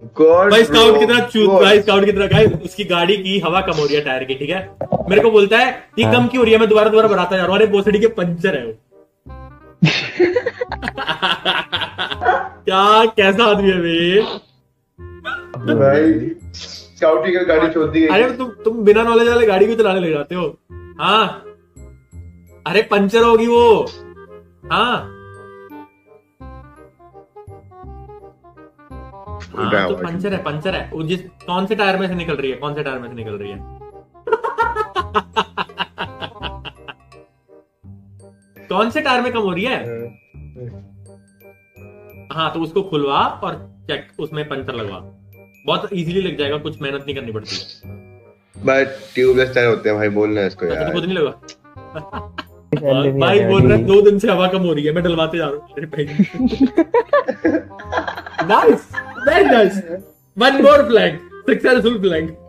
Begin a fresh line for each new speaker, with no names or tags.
God
भाई scout की तरह चूत, भाई स्काउट की तरह। गाइस उसकी गाड़ी की हवा कम हो रही है टायर की, ठीक है। मेरे को बोलता है ये कम क्यों हो रही है, मैं दोबारा दोबारा बढ़ाता जा रहा हूँ। अरे भोसड़ी के पंचर है वो। क्या कैसा आदमी है भाई।
भाई स्काउट की गाड़ी छोड़ दी
अरे
गई।
तुम बिना नॉलेज वाले गाड़ी क्यों चलाने लग जाते हो। हाँ अरे पंचर होगी वो। हाँ हाँ तो पंचर है, पंचर है वो। जिस कौन से टायर में से निकल रही है, कौन से टायर में से निकल रही है। कौन से टायर में कम हो रही है। हाँ तो उसको खुलवा और चेक उसमें पंचर लगवा। बहुत इजीली लग जाएगा, कुछ मेहनत नहीं करनी पड़ती है।
बट ट्यूबलेस टायर होते हैं भाई, बोलना है इसको यार।
तो खुद नहीं लगा। भाई बोल रहे 2 दिन से हवा कम हो रही है, मैं डलवाते जा रहा हूँ मेरे भाई। Nice, very nice. One more flag, successful flag.